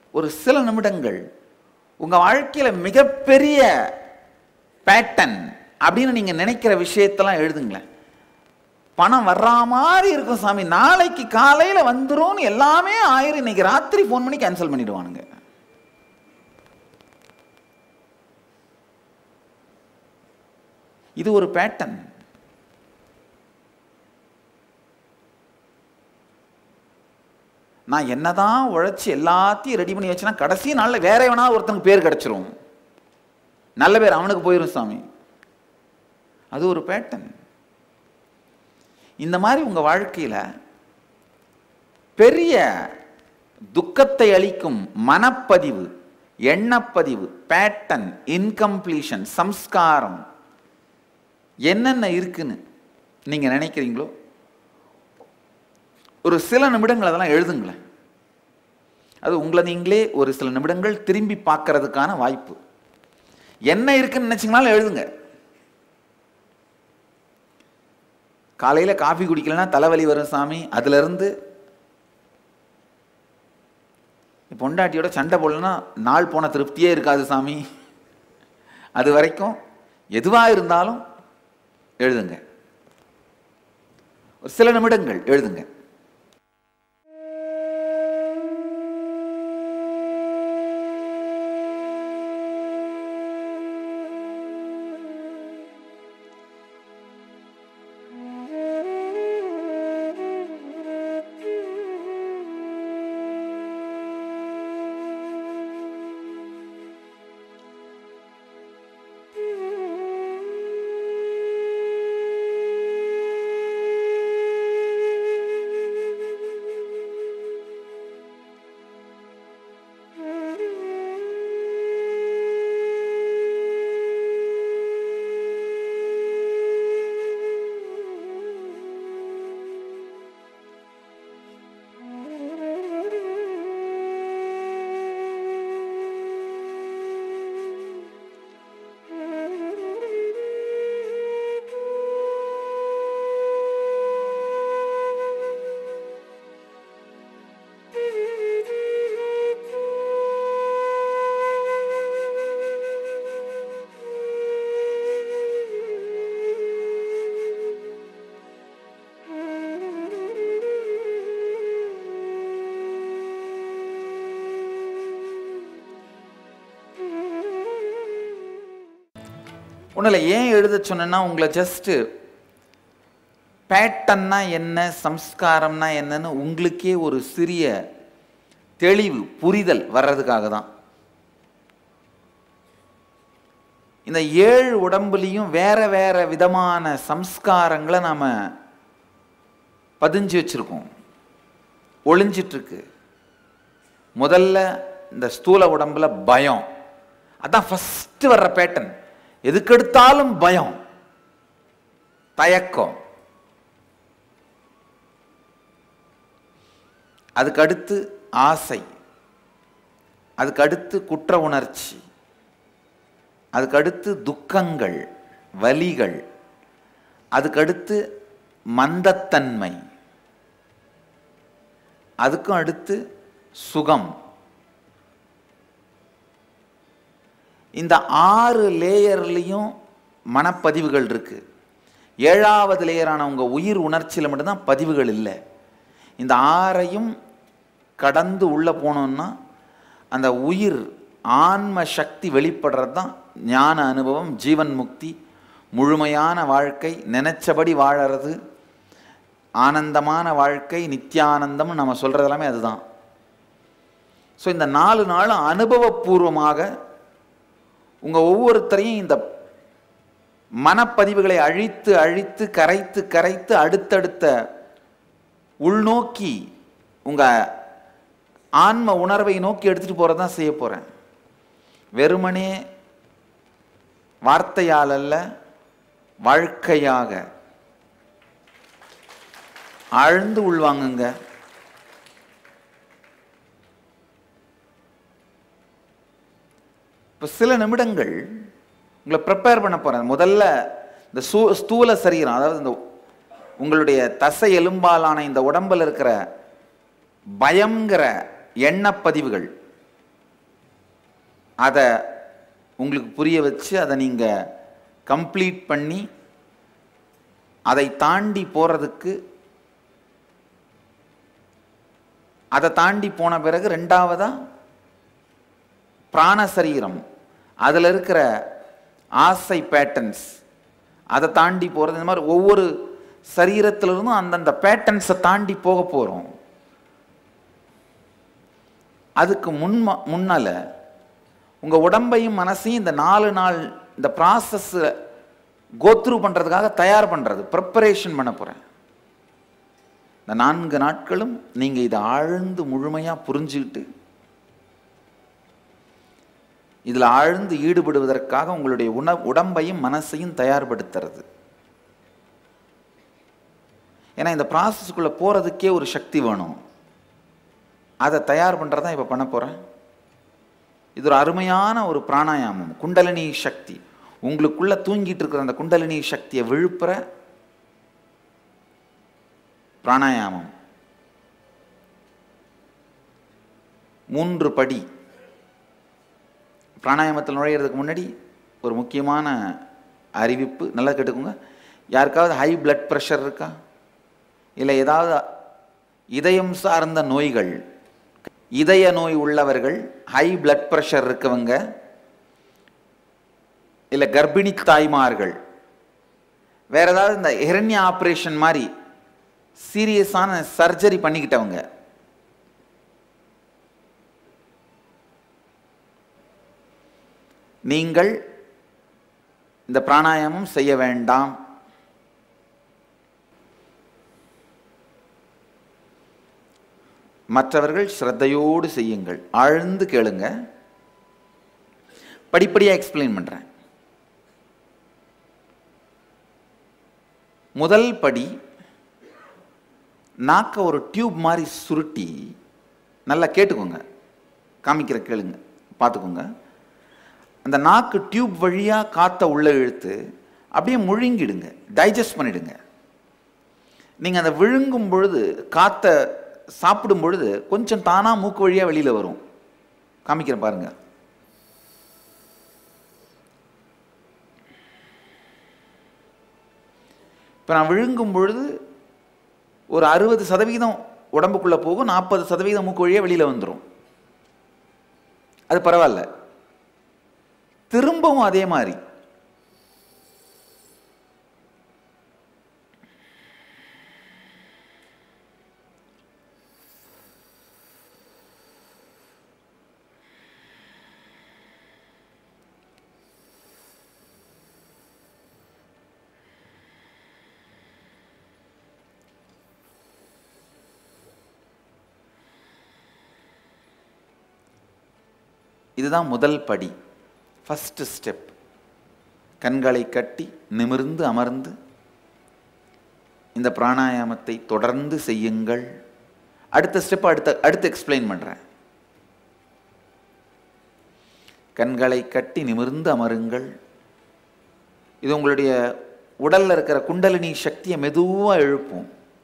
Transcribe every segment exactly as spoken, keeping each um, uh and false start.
ஒரு சில நிமிடங்கள் உங்கள் வாழ்க்கையில் மிகப்பெரிய பேட்டர்ன் அப்படின்னு நீங்கள் நினைக்கிற விஷயத்தெல்லாம் எழுதுங்களேன். பணம் வர்ற மாதிரி இருக்கும் சாமி, நாளைக்கு காலையில் வந்துடும், எல்லாமே ஆயிரம், இன்னைக்கு ராத்திரி ஃபோன் பண்ணி கேன்சல் பண்ணிடுவானுங்க. இது ஒரு பேட்டர்ன். நான் என்னதான் உழைச்சி எல்லாத்தையும் ரெடி பண்ணி வச்சேன்னா கடைசி நாளில் வேற எவனா ஒருத்தனுக்கு பேர் கிடைச்சிரும், நல்ல பேர் அவனுக்கு போயிடும் சாமி. அது ஒரு பேட்டர்ன். இந்த மாதிரி உங்க வாழ்க்கையில பெரிய துக்கத்தை அளிக்கும் மனப்பதிவு, எண்ணப்பதிவு, பேட்டர்ன், இன்கம்ப்ளீஷன், சம்ஸ்காரம் என்னென்ன இருக்குன்னு நீங்க நினைக்கிறீங்களோ ஒரு சில நிமிடங்கள் அதெல்லாம் எழுதுங்களேன். அது உங்களை நீங்களே ஒரு சில நிமிடங்கள் திரும்பி பார்க்கறதுக்கான வாய்ப்பு. என்ன இருக்குன்னு நினைச்சீங்கனாலும் எழுதுங்க. காலையில காஃபி குடிக்கலன்னா தலைவலி வரும் சாமி, அதுல இருந்து பொண்டாட்டியோட சண்டை போடலன்னா நாள் போன திருப்தியே இருக்காது சாமி, அது வரைக்கும் எதுவா இருந்தாலும் எழுதுங்க. ஒரு சில நிமிடங்கள் எழுதுங்க. ஒன்றில் ஏன் எழுத சொன்னா, உங்களை ஜஸ்ட் பேட்டர்னா என்ன, சம்ஸ்காரம்னா என்னன்னு உங்களுக்கே ஒரு சிறிய தெளிவு, புரிதல் வர்றதுக்காக தான். இந்த ஏழு உடம்புலையும் வேற வேற விதமான சம்ஸ்காரங்களை நாம பதிஞ்சு வச்சிருக்கோம், ஒளிஞ்சிட்டு இருக்கு. முதல்ல இந்த ஸ்தூல உடம்புல பயம், அதான் ஃபர்ஸ்ட் வர்ற பேட்டர்ன். எதுக்கெடுத்தாலும் பயம், தயக்கம். அதுக்கு அடுத்து ஆசை, அதுக்கு அடுத்து குற்ற உணர்ச்சி, அதுக்கு அடுத்து துக்கங்கள், வலிகள், அதுக்கு அடுத்து மந்தத்தன்மை, அதுக்கும் அடுத்து சுகம். இந்த ஆறு லேயர்லையும் மனப்பதிவுகள் இருக்கு. ஏழாவது லேயரான உங்க உயிர் உணர்ச்சியில் மட்டும்தான் பதிவுகள் இல்லை. இந்த ஆறையும் கடந்து உள்ள போனோம்னா அந்த உயிர் ஆன்ம சக்தி வெளிப்படுறது தான் ஞான அனுபவம், ஜீவன் முக்தி, முழுமையான வாழ்க்கை, நினைச்சபடி வாழறது, ஆனந்தமான வாழ்க்கை, நித்தியானந்தம் நம்ம சொல்றது எல்லாமே அதுதான். ஸோ இந்த நாலு நாளும் அனுபவபூர்வமாக உங்க ஒவ்வொருத்தரையும் இந்த மனப்பதிவுகளை அழித்து அழித்து கரைத்து கரைத்து அடுத்தடுத்த உள்நோக்கி உங்க ஆன்ம உணர்வை நோக்கி எடுத்துட்டு போறதான் செய்ய போறேன். வெறுமனே வார்த்தையால் அல்ல, வாழ்க்கையாக ஆழ்ந்து உள்வாங்குங்க. இப்போ சில நிமிடங்கள் உங்களை ப்ரிப்பேர் பண்ண போறேன். முதல்ல இந்த சூ ஸ்தூல சரீரம், அதாவது இந்த உங்களுடைய தசை எலும்பாலான இந்த உடம்பில் இருக்கிற பயங்கிற எண்ணப்பதிவுகள், அதை உங்களுக்கு புரிய வச்சு அதை நீங்கள் கம்ப்ளீட் பண்ணி அதை தாண்டி போகிறதுக்கு, அதை தாண்டி போன பிறகு ரெண்டாவதா பிராண சரீரம், அதில் இருக்கிற ஆசை பேட்டர்ன்ஸ், அதை தாண்டி போகிறது. இந்த மாதிரி ஒவ்வொரு சரீரத்திலிருந்தும் அந்தந்த பேட்டர்ன்ஸை தாண்டி போக போகிறோம். அதுக்கு முன்மா முன்னால் உங்கள் உடம்பையும் மனசையும் இந்த நாலு நாள் இந்த ப்ராசஸ்ஸை கோத்ரூ பண்ணுறதுக்காக தயார் பண்ணுறது, ப்ரிப்பரேஷன் பண்ண போகிறேன். இந்த நான்கு நாட்களும் நீங்கள் இதை ஆழ்ந்து முழுமையாக புரிஞ்சுக்கிட்டு இதில் ஆழ்ந்து ஈடுபடுவதற்காக உங்களுடைய உண உடம்பையும் மனசையும் தயார்படுத்துறது. ஏன்னா இந்த ப்ராசஸ்க்குள்ளே போகிறதுக்கே ஒரு சக்தி வேணும். அதை தயார் பண்ணுறதான் இப்போ பண்ண போகிறேன். இது ஒரு அருமையான ஒரு பிராணாயாமம், குண்டலினி சக்தி. உங்களுக்குள்ளே தூங்கிட்டு இருக்கிற அந்த குண்டலினி சக்தியை விழுப்புற பிராணாயாமம். மூன்று படி. பிராணாயாமத்தில் நுழையிறதுக்கு முன்னாடி ஒரு முக்கியமான அறிவிப்பு, நல்லா கேட்டுக்கோங்க. யாருக்காவது ஹை பிளட் ப்ரெஷர் இருக்கா, இல்லை ஏதாவது இதயம் சார்ந்த நோய்கள், இதய நோய் உள்ளவர்கள், ஹை பிளட் ப்ரெஷர் இருக்கவங்க, இல்லை கர்ப்பிணி தாய்மார்கள், வேற ஏதாவது இந்த ஹெரண்ய ஆப்ரேஷன் மாதிரி சீரியஸான சர்ஜரி பண்ணிக்கிட்டவங்க, நீங்கள் இந்த பிராணாயாமம் செய்ய வேண்டாம். மற்றவர்கள் ஸ்ரத்தையோடு செய்யுங்கள். ஆழ்ந்து கேளுங்க, படிப்படியாக எக்ஸ்பிளைன் பண்ணுறேன். முதல் படி, நாக்க ஒரு டியூப் மாதிரி சுருட்டி, நல்லா கேட்டுக்கோங்க, காமிக்கிற கேளுங்க, பார்த்துக்கோங்க. அந்த நாக்கு டியூப் வழியாக காற்றை உள்ளே இழுத்து அப்படியே முழுங்கிடுங்க, டைஜஸ்ட் பண்ணிடுங்க. நீங்கள் அதை விழுங்கும் பொழுது, காற்றை சாப்பிடும் பொழுது கொஞ்சம் தானாக மூக்கு வழியாக வெளியில் வரும். காமிக்கிறேன் பாருங்க. இப்போ நான் விழுங்கும் பொழுது ஒரு அறுபது சதவீதம் உடம்புக்குள்ளே போகும், நாற்பது சதவீதம் மூக்கு வழியாக வெளியில் வந்துடும். அது பரவாயில்ல. திரும்பவும் அதே மாதிரி இதுதான் முதல் படி, ஃபர்ஸ்ட் ஸ்டெப். கண்களை கட்டி நிமிர்ந்து அமர்ந்து இந்த பிராணாயாமத்தை தொடர்ந்து செய்யுங்கள். அடுத்த ஸ்டெப் அடுத்த அடுத்து எக்ஸ்பிளைன் பண்றேன். கண்களை கட்டி நிமிர்ந்து அமருங்கள். இது உங்களுடைய உடல்ல இருக்கிற குண்டலினி சக்தியை மெதுவா எழுப்பும்.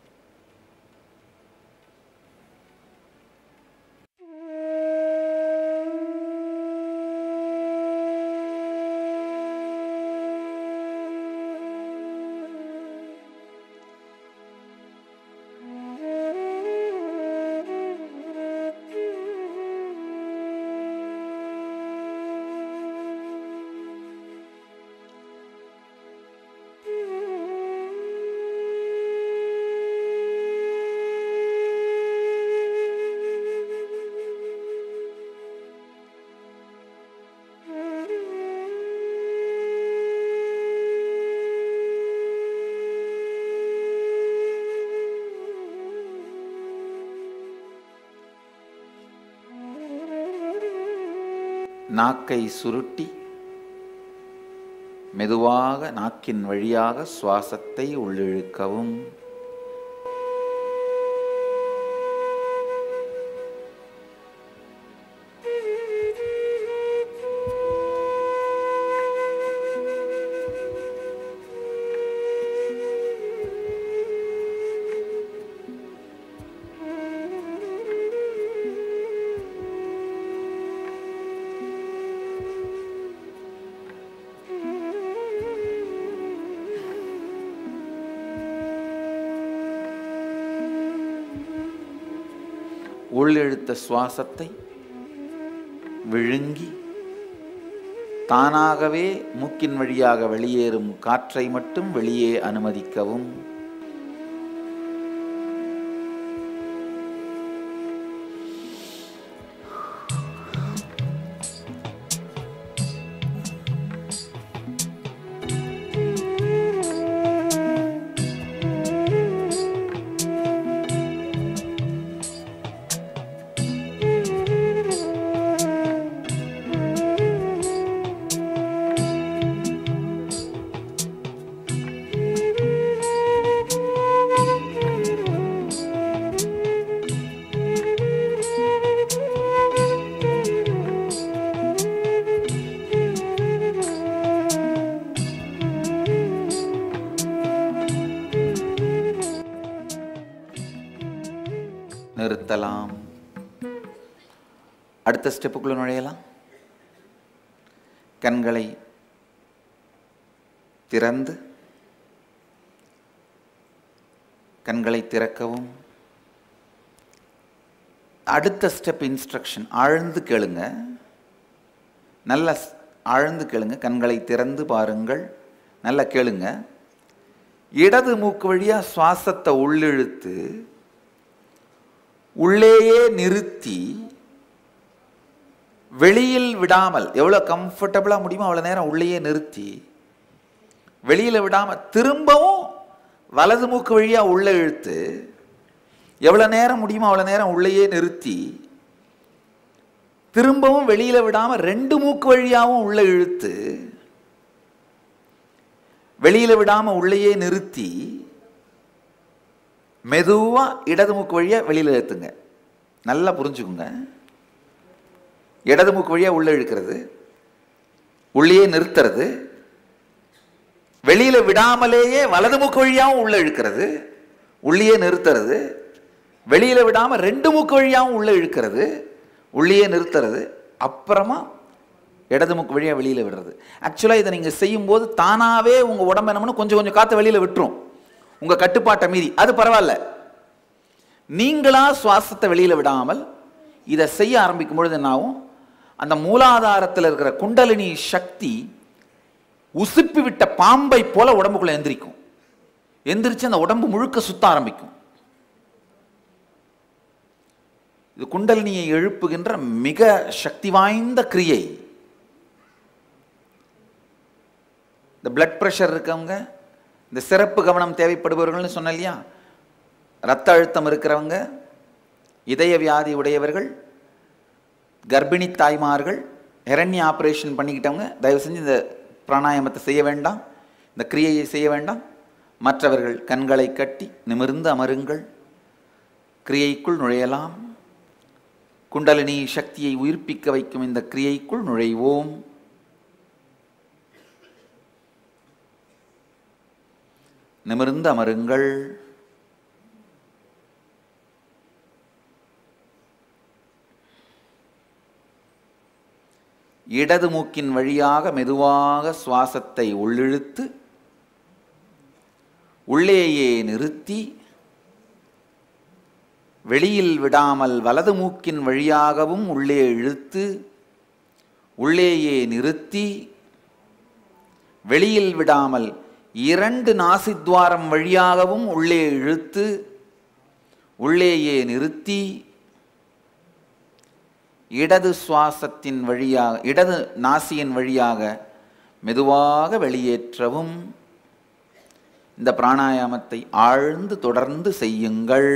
நாக்கை சுருட்டி மெதுவாக நாக்கின் வழியாக சுவாசத்தை உள்ளிழுக்கவும். உள்ளிழுத்த சுவாசத்தை விழுங்கி தானாகவே மூக்கின் வழியாக வெளியேறும் காற்றை மட்டும் வெளியே அனுமதிக்கவும். நிறுத்தலாம். அடுத்த ஸ்டெப்புக்குள்ள நுழையலாம். கண்களை திறந்து கண்களை திறக்கவும். அடுத்த ஸ்டெப் இன்ஸ்ட்ரக்ஷன் ஆழ்ந்து கேளுங்க, நல்ல ஆழ்ந்து கேளுங்க. கண்களை திறந்து பாருங்கள், நல்லா கேளுங்க. இடது மூக்கு வழியா சுவாசத்தை உள்ளிழுத்து உள்ளேயே நிறுத்தி வெளியில் விடாமல், எவ்வளோ கம்ஃபர்டபுளாக முடியுமோ அவ்வளோ நேரம் உள்ளேயே நிறுத்தி வெளியில் விடாமல் திரும்பவும் வலது மூக்கு வழியாக உள்ளே இழுத்து எவ்வளோ நேரம் முடியுமோ அவ்வளோ நேரம் உள்ளேயே நிறுத்தி திரும்பவும் வெளியில் விடாமல் ரெண்டு மூக்கு வழியாகவும் உள்ளே இழுத்து வெளியில் விடாமல் உள்ளேயே நிறுத்தி மெதுவாக இடது மூக்கு வழியாக வெளியில் இழுத்துங்க. நல்லா புரிஞ்சுக்குங்க. இடது மூக்கு வழியாக உள்ளே இழுக்கிறது, உள்ளேயே நிறுத்துறது, வெளியில் விடாமலேயே வலது மூக்கு வழியாகவும் உள்ளே இழுக்கிறது, உள்ளேயே நிறுத்துறது, வெளியில் விடாமல் ரெண்டு மூக்கு வழியாகவும் உள்ளே இழுக்கிறது, உள்ளேயே நிறுத்துறது, அப்புறமா இடது மூக்கு வழியாக வெளியில் விடுறது. ஆக்சுவலாக இதை நீங்கள் செய்யும்போது தானாகவே உங்கள் உடம்பு என்னமோ கொஞ்சம் கொஞ்சம் காற்று வெளியில் விட்டுரும், உங்க கட்டுப்பாட்டை மீறி. அது பரவாயில்ல. நீங்களா சுவாசத்தை வெளியில விடாமல் இதை செய்ய ஆரம்பிக்கும் பொழுது என்னாகும், அந்த மூலாதாரத்தில் இருக்கிற குண்டலினி சக்தி உசுப்பி விட்ட பாம்பை போல உடம்புக்குள்ள எந்திரிக்கும். எந்திரிச்சு அந்த உடம்பு முழுக்க சுத்த ஆரம்பிக்கும். இது குண்டலினியை எழுப்புகின்ற மிக சக்தி வாய்ந்த கிரியை. இந்த பிளட் பிரஷர் இருக்கவங்க, இந்த சிறப்பு கவனம் தேவைப்படுபவர்கள்னு சொன்ன இல்லையா, இரத்த அழுத்தம் இருக்கிறவங்க, இதய வியாதி உடையவர்கள், கர்ப்பிணி தாய்மார்கள், ஹெரண்ய ஆப்ரேஷன் பண்ணிக்கிட்டவங்க தயவு செஞ்சு இந்த பிராணாயாமத்தை செய்ய வேண்டாம், இந்த கிரியையை செய்ய வேண்டாம். மற்றவர்கள் கண்களை கட்டி நிமிர்ந்து அமருங்கள். கிரியைக்குள் நுழையலாம். குண்டலினி சக்தியை உயிர்ப்பிக்க வைக்கும் இந்த கிரியைக்குள் நுழைவோம். நிமிர்ந்து அமருங்கள். இடது மூக்கின் வழியாக மெதுவாக சுவாசத்தை உள்ளிழுத்து உள்ளேயே நிறுத்தி வெளியில் விடாமல் வலது மூக்கின் வழியாகவும் உள்ளே இழுத்து உள்ளேயே நிறுத்தி வெளியில் விடாமல் இரண்டு நாசித்வாரம் வழியாகவும் உள்ளே இழுத்து உள்ளேயே நிறுத்தி இடது சுவாசத்தின் வழியாக இடது நாசியின் வழியாக மெதுவாக வெளியேற்றவும். இந்த பிராணாயாமத்தை ஆழ்ந்து தொடர்ந்து செய்யுங்கள்.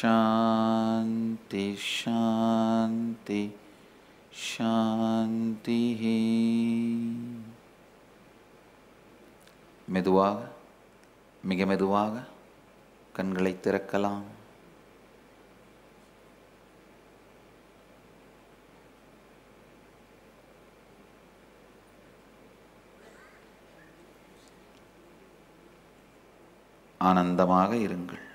சாந்தி சாந்தி சாந்தி. மெதுவாக, மிக மெதுவாக கண்களை திறக்கலாம். ஆனந்தமாக இருங்கள்.